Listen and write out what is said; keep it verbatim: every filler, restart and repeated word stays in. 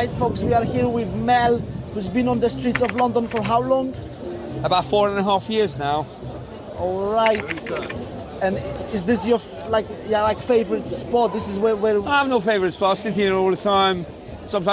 right, folks, we are here with Mel, who's been on the streets of London for how long? About four and a half years now. All right. And is this your f like yeah like favorite spot? This is where where I have no favourite spot. I sit here all the time. Sometimes